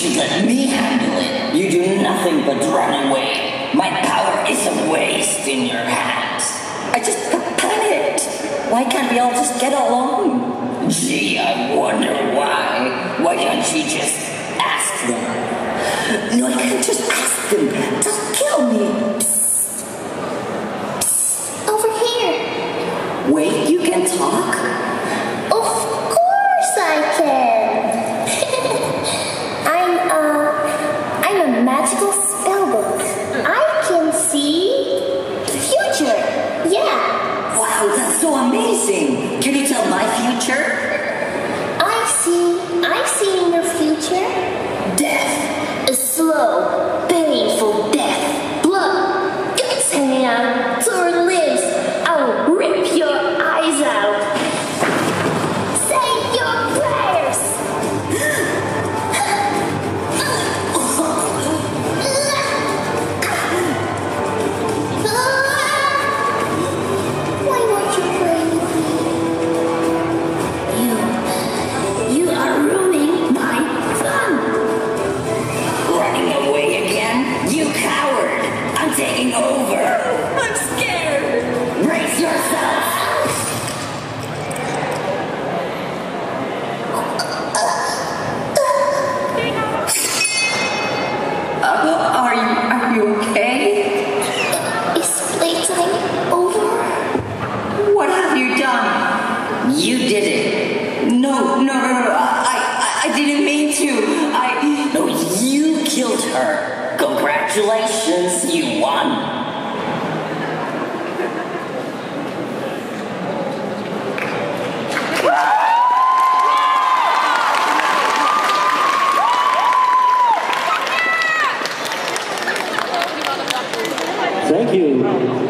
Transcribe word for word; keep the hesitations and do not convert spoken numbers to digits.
should let me handle it. You do nothing but run away. My power is a waste in your hands. I just got panicked. Why can't we all just get along? Gee, I wonder why. Why don't you just ask them? No, I can't just ask them. Just kill me. Psst. Psst. Over here. Wait, you can talk? Of course I can. I'm a, I'm a magical spellbook. I can see the future. Yeah. Wow, that's so amazing. Can you tell my future? I see, I see in your future. Death. A slow, painful death. Blood. Guts hanging out. Torn limbs. I'll rip your eyes out. Say your prayers. Why won't you pray with me? You, you are ruining my fun. Running away again? You coward! I'm taking over! I'm scared. Brace yourself! Uh, are you, are you okay? Is playtime over? What have you done? You did it! No, no, no, no, I, I, I didn't mean to. I... No, you killed her! Congratulations, you won! Thank you.